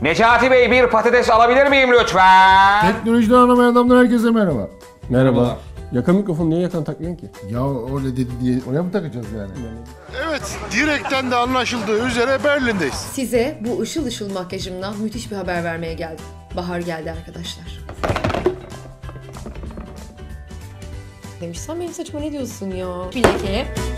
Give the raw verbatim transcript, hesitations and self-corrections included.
Necati Bey bir patates alabilir miyim lütfen? Teknolojiden anlamayan adamlar herkese merhaba. Merhaba. Yakın mikrofon niye yakın takmıyorsun ki? Ya öyle dedi diye oraya mı takacağız yani? Evet, direkten de anlaşıldığı üzere Berlin'deyiz. Size bu ışıl ışıl makyajımdan müthiş bir haber vermeye geldim. Bahar geldi arkadaşlar. Demiş sen benim saçıma ne diyorsun ya? Bir leke.